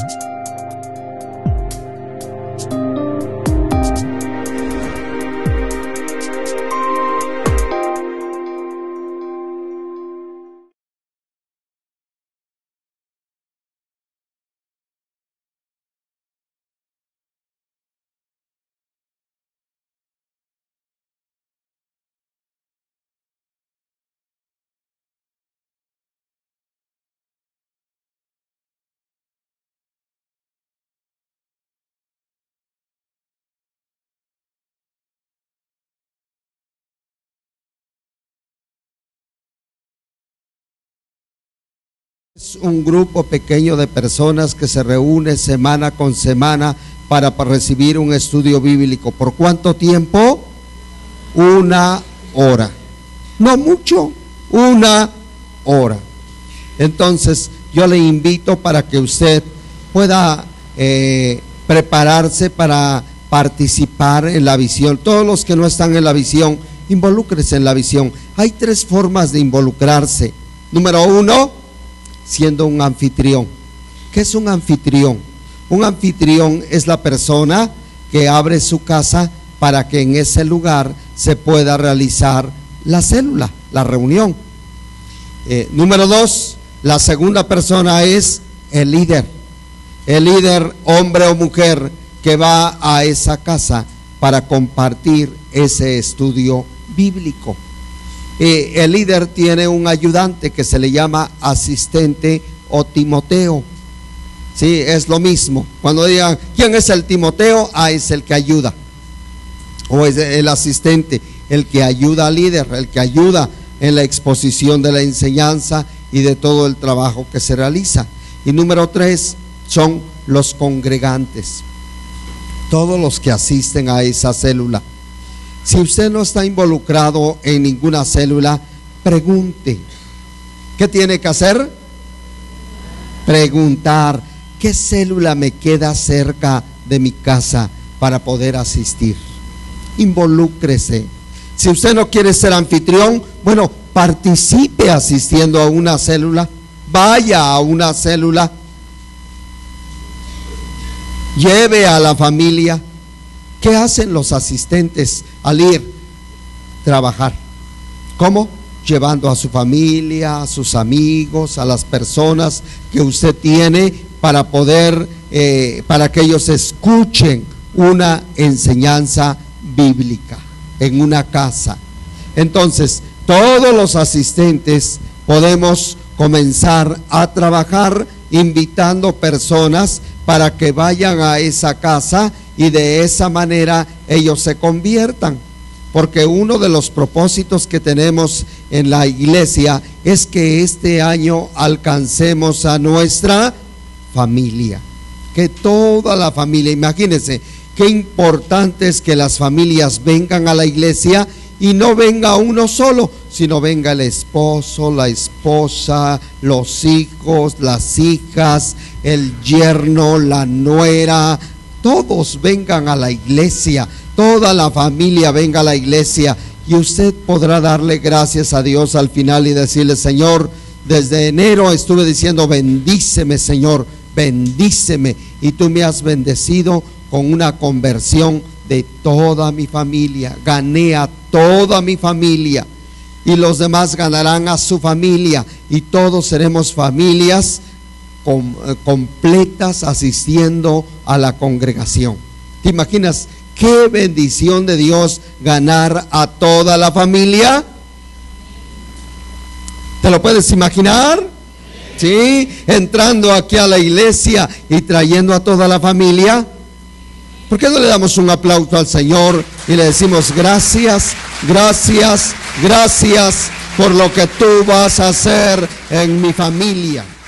Es un grupo pequeño de personas que se reúne semana con semana para recibir un estudio bíblico. ¿Por cuánto tiempo? 1 hora. No mucho, 1 hora. Entonces, yo le invito para que usted pueda prepararse para participar en la visión. Todos los que no están en la visión, involúcrese en la visión. Hay 3 formas de involucrarse. Número 1, siendo un anfitrión. ¿Qué es un anfitrión? Un anfitrión es la persona que abre su casa para que en ese lugar se pueda realizar la célula, la reunión. Número 2, la segunda persona es el líder. El líder, hombre o mujer, que va a esa casa para compartir ese estudio bíblico. El líder tiene un ayudante que se le llama asistente o Timoteo. Sí, es lo mismo. Cuando digan, ¿quién es el Timoteo? Es el que ayuda. O es el asistente, el que ayuda al líder, el que ayuda en la exposición de la enseñanza y de todo el trabajo que se realiza. Y número 3 son los congregantes. Todos los que asisten a esa célula. Si usted no está involucrado en ninguna célula, pregunte. ¿Qué tiene que hacer? Preguntar, ¿qué célula me queda cerca de mi casa para poder asistir? Involúcrese. Si usted no quiere ser anfitrión, bueno, participe asistiendo a una célula. Vaya a una célula. Lleve a la familia. ¿Qué hacen los asistentes al ir a trabajar? ¿Cómo? Llevando a su familia, a sus amigos, a las personas que usted tiene para poder, para que ellos escuchen una enseñanza bíblica en una casa. Entonces, todos los asistentes podemos comenzar a trabajar invitando personas para que vayan a esa casa y de esa manera ellos se conviertan. Porque uno de los propósitos que tenemos en la iglesia es que este año alcancemos a nuestra familia. Que toda la familia, imagínense, qué importante es que las familias vengan a la iglesia y no venga uno solo, sino venga el esposo, la esposa, los hijos, las hijas, el yerno, la nuera. Todos vengan a la iglesia, toda la familia venga a la iglesia y usted podrá darle gracias a Dios al final y decirle: Señor, desde enero estuve diciendo bendíceme, Señor, bendíceme, y tú me has bendecido con una conversión de toda mi familia. Gané a toda mi familia y los demás ganarán a su familia y todos seremos familias completas asistiendo a la congregación. ¿Te imaginas qué bendición de Dios ganar a toda la familia? ¿Te lo puedes imaginar? Sí, entrando aquí a la iglesia y trayendo a toda la familia. ¿Por qué no le damos un aplauso al Señor y le decimos gracias, gracias, gracias por lo que tú vas a hacer en mi familia?